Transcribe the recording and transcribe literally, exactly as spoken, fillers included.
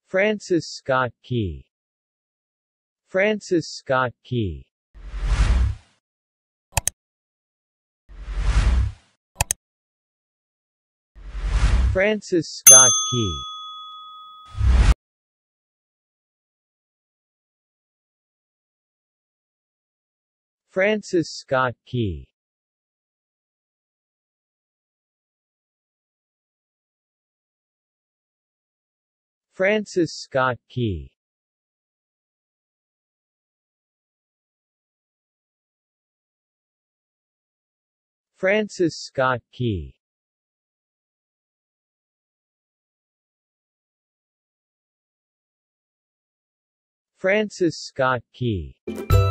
Francis Scott Key. Francis Scott Key. Francis Scott Key. Francis Scott Key. Francis Scott Key. Francis Scott Key. Francis Scott Key.